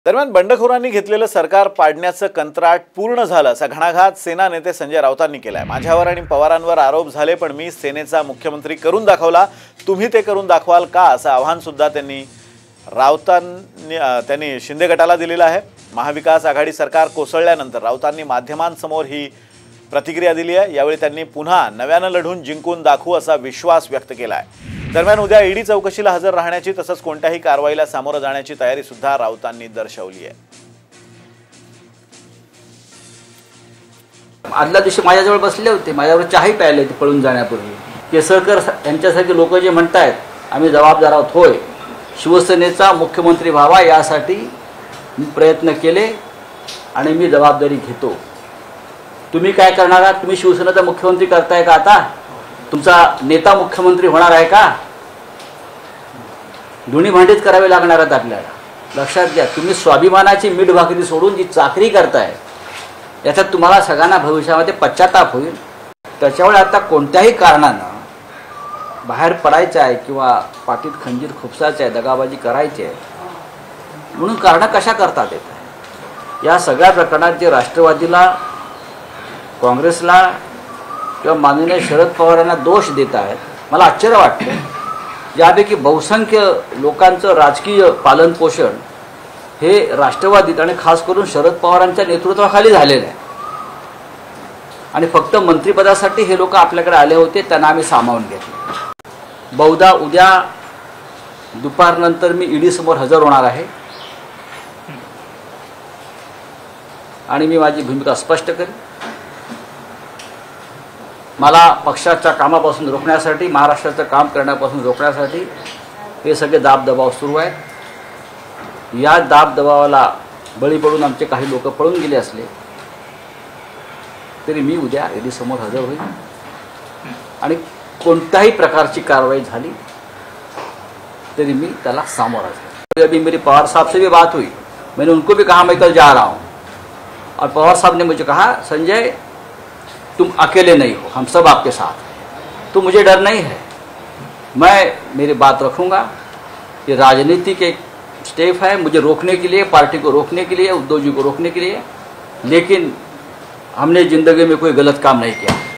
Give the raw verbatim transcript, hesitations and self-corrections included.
दरम्यान बंडखोरांनी घेतलेलं सरकार पाडण्याचं कंत्राट पूर्ण झालं असा घणाघात सेना नेते संजय राऊतांनी केलाय। माझ्यावर आणि पवारांवर आरोप झाले, पण मी सेनेचा मुख्यमंत्री करून दाखवला, तुम्ही ते करून दाखवाल का असं आव्हान सुद्धा त्यांनी राऊतांनी त्यांनी शिंदे गटाला दिलेलं आहे। महाविकास आघाडी सरकार कोसळल्यानंतर राऊतांनी माध्यमांसमोर ही प्रतिक्रिया दिली आहे। यावेळी त्यांनी पुन्हा नव्यानं लढून जिंकून दाखवू असा विश्वास व्यक्त केला आहे। दरम्यान उद्या ईडी चौकशीला हजर राहण्याची तसंच कोणत्याही कारवाईला सामोरं जाण्याची तयारी सुद्धा राऊतांनी दर्शवली आहे। आदल्या दिवशी माझ्याजवळ बसले होते, माझ्यावर चहाही प्यायले होते पळून जाण्यापूर्वी। केसरकर यांच्यासारखे लोक जे म्हणतायत आम्ही जबाबदार आहोत, होय, शिवसेनेचा मुख्यमंत्री व्हावा यासाठी मी प्रयत्न केले आणि मी जबाबदारी घेतो। तुम्ही काय करणार आहात? तुम्ही शिवसेनेचा मुख्यमंत्री करताय का? आता तुमचा नेता मुख्यमंत्री होणार आहे का? दोन्ही भांडीच करावे लागणार आहेत आपल्याला। लक्षात घ्या, तुम्ही स्वाभिमानाची मीठ भाकरी सोडून जी चाकरी करताय याच्यात तुम्हाला सगळ्यांना भविष्यामध्ये पश्चाताप होईल। त्याच्यामुळे आता कोणत्याही कारणानं बाहेर पडायचं आहे किंवा पाठीत खंजीर खुपसायचं आहे, दगाबाजी करायची आहे म्हणून कारणं कशा करतात येत या सगळ्या प्रकरणात जे राष्ट्रवादीला, काँग्रेसला किंवा माननीय शरद पवारांना दोष देत आहेत, मला आश्चर्य वाटतं। यापैकी बहुसंख्य लोकांचं राजकीय पालनपोषण हे राष्ट्रवादीत आणि खास करून शरद पवारांच्या नेतृत्वाखाली झालेलं आहे आणि फक्त मंत्रिपदासाठी हे लोक आपल्याकडे आले होते, त्यांना आम्ही सामावून घेतले। बहुधा उद्या दुपारनंतर मी ईडी समोर हजर होणार आहे आणि मी माझी भूमिका स्पष्ट करेन। मला पक्षाच्या कामापासून रोखण्यासाठी, महाराष्ट्राचं काम करण्यापासून रोखण्यासाठी हे सगळे दाबदबाव सुरू आहेत। या दाबदबावाला बळी पडून आमचे काही लोक पळून गेले असले तरी मी उद्या ईडी समोर हजर होईल आणि कोणत्याही प्रकारची कारवाई झाली तरी मी त्याला सामोरा जाईल। अभी मेरी पवार साहब से भी बात हुई, मैंने उनको भी कहा मैं कल जा रहा हूँ और पवार साहब ने मुझे कहा संजय तुम अकेले नहीं हो, हम सब आपके साथ हैं, तो मुझे डर नहीं है, मैं मेरी बात रखूँगा। ये राजनीति के स्टेप है मुझे रोकने के लिए, पार्टी को रोकने के लिए, उद्धव जी को रोकने के लिए, लेकिन हमने ज़िंदगी में कोई गलत काम नहीं किया।